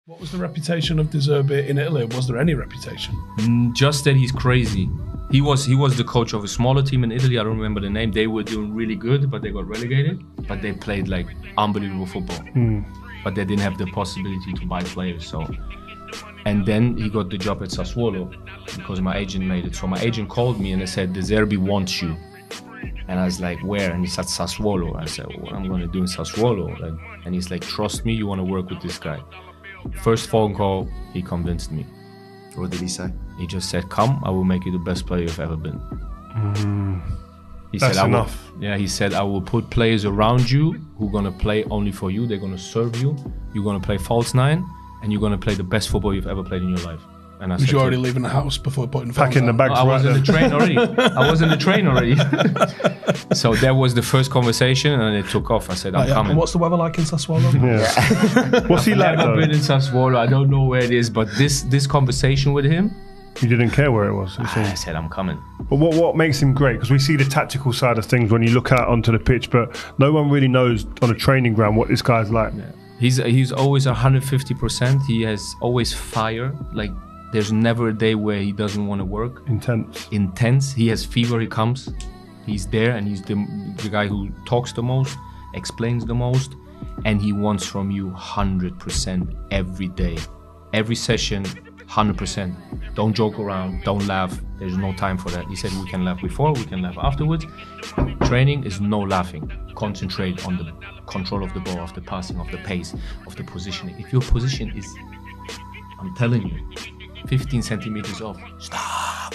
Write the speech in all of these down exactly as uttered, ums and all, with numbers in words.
What was the reputation of De Zerbi in Italy? Was there any reputation? Mm, just that he's crazy. He was he was the coach of a smaller team in Italy. I don't remember the name. They were doing really good, but they got relegated. But they played like unbelievable football. Mm. But they didn't have the possibility to buy players. So, and then he got the job at Sassuolo because my agent made it. So my agent called me and they said, De Zerbi wants you. And I was like, where? And he said, Sassuolo. I said, what am I going to do in Sassuolo? Like, and he's like, trust me, you want to work with this guy. First phone call, he convinced me. What did he say? He just said, come, I will make you the best player you've ever been. Mm. He That's said, I enough. Will, yeah, he said, I will put players around you who are going to play only for you. They're going to serve you. You're going to play false nine, and you're going to play the best football you've ever played in your life. And I Was said, you already leaving the house before putting Packing the bags I was right in the there. train already. I was in the train already. So that was the first conversation, and it took off. I said, I'm Oh, yeah. coming. And what's the weather like in Sassuolo? Yeah. What's he like I've never though? been in Sassuolo. I don't know where it is, but this this conversation with him, You didn't care where it was. it I seems. said, I'm coming. But what what makes him great? Because we see the tactical side of things when you look out onto the pitch, but no one really knows on a training ground what this guy's like. Yeah. He's he's always one hundred fifty percent. He has always fire. Like, there's never a day where he doesn't want to work. Intense. Intense. He has fever, he comes. He's there, and he's the, the guy who talks the most, explains the most, and he wants from you one hundred percent every day. Every session, one hundred percent. Don't joke around, don't laugh. There's no time for that. He said we can laugh before, we can laugh afterwards. Training is no laughing. Concentrate on the control of the ball, of the passing, of the pace, of the positioning. If your position is, I'm telling you, fifteen centimeters off, stop.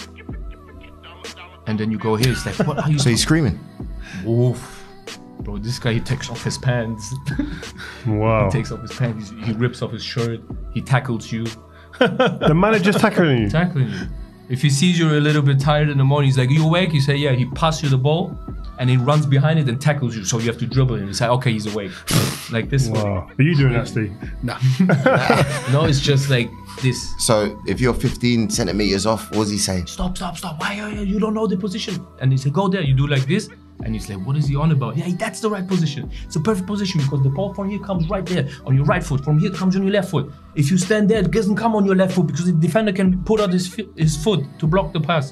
And then you go here, it's like, what are you So he's screaming. Oof. Bro, this guy, he takes off his pants. Wow. He takes off his pants, he rips off his shirt, he tackles you. The manager's tackling you. Tackling you. If he sees you're a little bit tired in the morning, he's like, you awake? You say, yeah. He passes you the ball, and he runs behind it and tackles you, so you have to dribble him. He's like, okay, he's awake. Like this. Wow. Are you doing that, Steve? Nah. No, it's just like this. So if you're fifteen centimeters off, what does he say? Stop, stop, stop. Why are you, you don't know the position? And he said, go there. You do like this. And he's like, what is he on about? Yeah, that's the right position. It's a perfect position because the ball from here comes right there on your right foot. From here it comes on your left foot. If you stand there, it doesn't come on your left foot because the defender can put out his, fi- his foot to block the pass.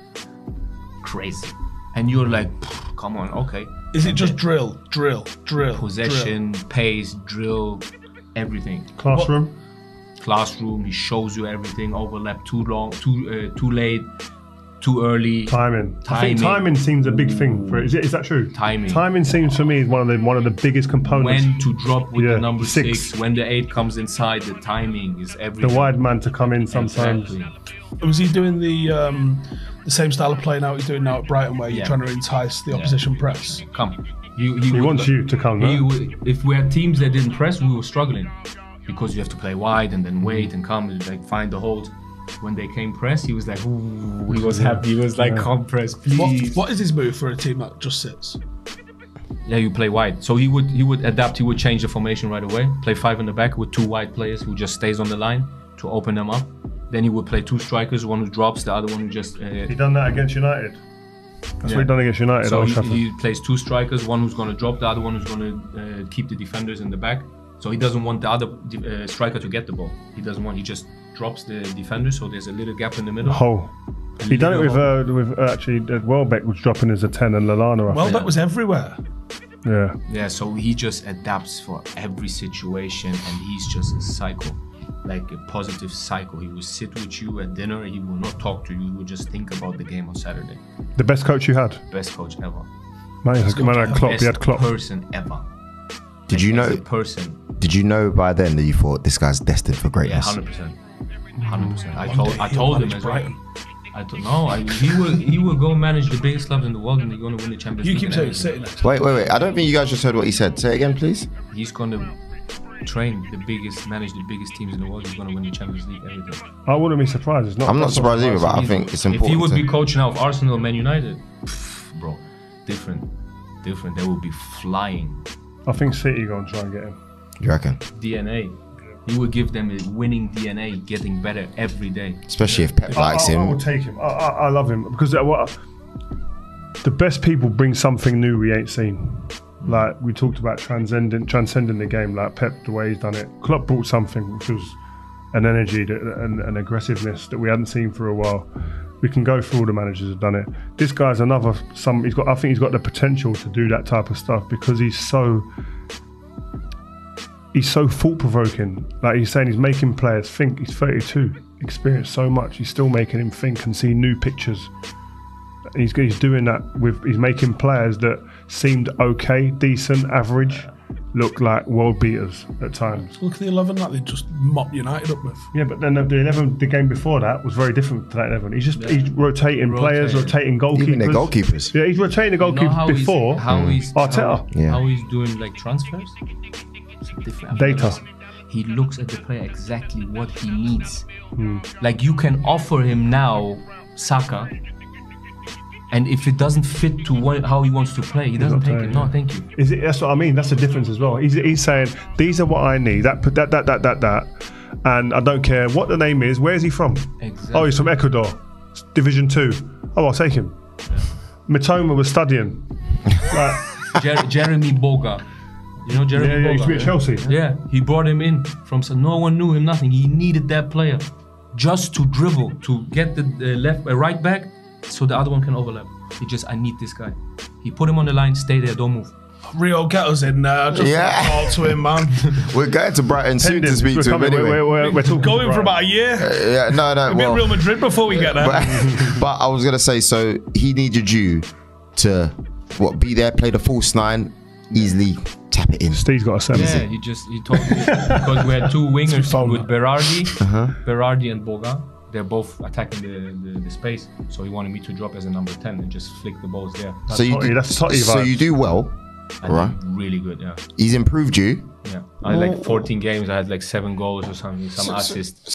Crazy. And you're like, come on, okay. Is it just drill, drill, drill, Possession, pace, drill, everything. Classroom? Classroom, he shows you everything. Overlap too long, too uh, too late, too early. Timing. I think Timing. timing seems a big thing. For it. Is, it, is that true? Timing. Timing seems for me is one of the one of the biggest components. When to drop with Yeah, the number six. six. When the eight comes inside, the timing is everything. The wide man to come in sometimes. Exactly. Was he doing the um, the same style of play now he's doing now at Brighton, where you're Yeah. trying to entice the opposition press? Come. You, he He would- wants you to come, he no? would- If we had teams that didn't press, we were struggling because you have to play wide and then wait and come and like find the hold. When they came press, he was like, ooh, he was happy. He was like, Yeah. come press, What, please. what is his move for a team that just sits? Yeah, you play wide. So he would he would adapt. He would change the formation right away. Play five in the back with two wide players who just stays on the line to open them up. Then he would play two strikers, one who drops, the other one who just. Uh, He done that against United. That's Yeah. what he done against United. so Old he, Trafford. he plays two strikers, one who's going to drop, the other one who's going to uh, keep the defenders in the back. So he doesn't want the other uh, striker to get the ball. He doesn't want. He just drops the defender, so there's a little gap in the middle. Hole. He done it with uh, with uh, actually uh, Welbeck was dropping as a ten and Lallana. I Well, think. that was everywhere. Yeah. Yeah, so he just adapts for every situation, and he's just a cycle, like a positive cycle. He will sit with you at dinner. He will not talk to you. He will just think about the game on Saturday. The best coach you had. Best coach ever. Man, he had, man had Klopp. Best He had Klopp. person ever. Did you As know? a person? Did you know by then that you thought this guy's destined for Yeah, greatness? hundred percent. Hundred percent. I One told day I he'll told him manage as well. Brighton. I don't know. I, he will he will go manage the biggest clubs in the world, and they're going to win the Champions You League. keep and saying everything. City next. Wait, wait, wait. I don't think you guys just heard what he said. Say it again, please. He's going to train the biggest, manage the biggest teams in the world. He's going to win the Champions League. Everything. I wouldn't be surprised. It's not. I'm not that's surprised either, but I surprising. think it's If important. he would to- be coach now of Arsenal, Man United, pff, bro, different, different. They will be flying. I think City going to try and get him. You reckon? D N A. He will give them a winning D N A, getting better every day. Especially if Pep likes I, I, I will him. take him. I, I, I love him because uh, what, the best people bring something new we ain't seen. Like we talked about transcending, transcending the game. Like Pep, the way he's done it. Klopp brought something which was an energy that, and an aggressiveness that we hadn't seen for a while. We can go through all the managers who've done it. This guy's another. Some he's got. I think he's got the potential to do that type of stuff because he's so. He's so thought-provoking. Like he's saying, he's making players think. He's thirty-two, experienced so much. He's still making him think and see new pictures. He's he's doing that with. He's making players that seemed okay, decent, average, look like world beaters at times. Look at the eleven that they just mopped United up with. Yeah, but then the eleven, the game before that was very different to that eleven. He's just he's rotating players, rotating goalkeepers. Even their goalkeepers. Yeah, he's rotating the You know goalkeepers how he's- before how he's Arteta. how, Yeah. how he's doing like transfers. It's different. Data. He looks at the player exactly what he needs. Hmm. Like you can offer him now Saka, and if it doesn't fit to what, how he wants to play, he doesn't not take playing, it. No, yeah. thank you. Is it? That's what I mean. That's the difference as well. He's, he's saying these are what I need. That that that that that that, and I don't care what the name is. Where is he from? Exactly. Oh, he's from Ecuador, Division Two. Oh, I'll take him. Mitoma was studying. Like, Jer- Jeremy Boga. You know Jeremy yeah, yeah, he used to be at Boga? Chelsea. Yeah, he brought him in from some. No one knew him, nothing. He needed that player just to dribble, to get the, the left, uh, right back, so the other one can overlap. He just, I need this guy. He put him on the line, stay there, don't move. Rio, get us in there. Just Yeah. talk to him, man. We're going to Brighton soon to Pending. speak We're to him coming. anyway. We're, we're, we're talking Going to for Brian. about a year. Yeah, no, no. We'll be at Well, Real Madrid before we get there. but, but I was gonna say, so he needed you to what be there, play the false nine, easily tap it in. Steve's got a seven. Yeah, he just, he told me, because we had two wingers phone with now. Berardi, Uh-huh. Berardi and Boga. They're both attacking the, the, the space, so he wanted me to drop as a number ten and just flick the balls there. So you Totty, do, that's Totty so vibes. you do well, I right? did really good, yeah. He's improved you. Yeah, I had like fourteen games. I had like seven goals or something, some assists.